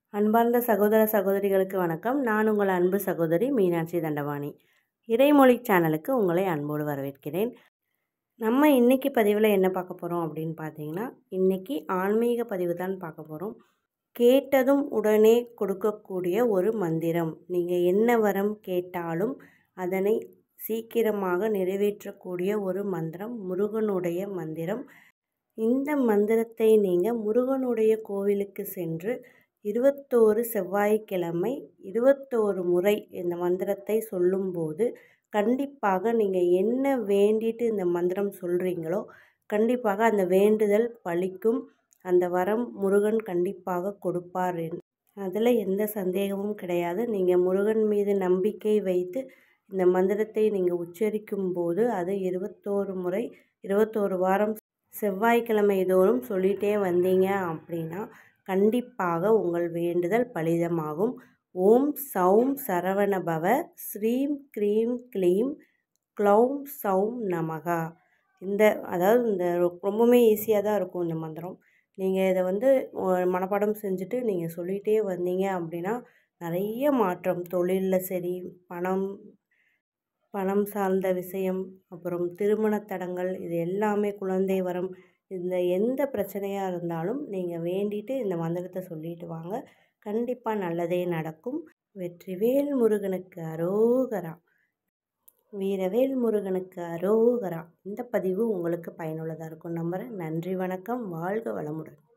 அன்பார்ந்த சகோதர சகோதரிகளுக்கு வணக்கம். நான் உங்கள் அன்பு சகோதரி மீனாட்சி தண்டபாணி. இறைமொழி சேனலுக்கு உங்களை அன்போடு வரவேற்கிறேன். நம்ம இன்றைக்கி பதிவில் என்ன பார்க்க போகிறோம் அப்படின்னு பார்த்தீங்கன்னா, இன்றைக்கி ஆன்மீக பதிவு தான் பார்க்க போகிறோம். கேட்டதும் உடனே கொடுக்கக்கூடிய ஒரு மந்திரம். நீங்கள் என்ன வரம் கேட்டாலும் அதனை சீக்கிரமாக நிறைவேற்றக்கூடிய ஒரு மந்திரம், முருகனுடைய மந்திரம். இந்த மந்திரத்தை நீங்கள் முருகனுடைய கோவிலுக்கு சென்று 21 செவ்வாய்க்கிழமை 21 முறை இந்த மந்திரத்தை சொல்லும்போது கண்டிப்பாக நீங்கள் என்ன வேண்டிட்டு இந்த மந்திரம் சொல்கிறீங்களோ கண்டிப்பாக அந்த வேண்டுதல் பலிக்கும். அந்த வரம் முருகன் கண்டிப்பாக கொடுப்பார். அதில் எந்த சந்தேகமும் கிடையாது. நீங்கள் முருகன் மீது நம்பிக்கை வைத்து இந்த மந்திரத்தை நீங்கள் உச்சரிக்கும் போது அது 21 முறை 21 வாரம் செவ்வாய்க்கிழமை தோறும் சொல்லிகிட்டே வந்தீங்க அப்படின்னா கண்டிப்பாக உங்கள் வேண்டுதல் பலிதமாகும். ஓம் சௌம் சரவணபவ ஸ்ரீம் க்ரீம் க்ளீம் க்ளௌம் சௌம் நமகா. இந்த ரொம்பவுமே ஈஸியாக தான் இருக்கும் இந்த மந்திரம். நீங்கள் இதை மனப்பாடம் செஞ்சுட்டு நீங்கள் சொல்லிகிட்டே வந்தீங்க அப்படின்னா நிறைய மாற்றம், தொழிலில் சரி, பணம் சார்ந்த விஷயம், அப்புறம் திருமண தடங்கள், இது எல்லாமே, குழந்தை வரம், இந்த எந்த பிரச்சனையாக இருந்தாலும் நீங்கள் வேண்டிட்டு இந்த மந்திரத்தை சொல்லிட்டு வாங்க. கண்டிப்பாக நல்லதே நடக்கும். வெற்றிவேல் முருகனுக்கு அரோகரா, வீரவேல் முருகனுக்கு அரோகரா. இந்த பதிவு உங்களுக்கு பயனுள்ளதாக இருக்கும் நம்புகிறேன். நன்றி, வணக்கம், வாழ்க வளமுடன்.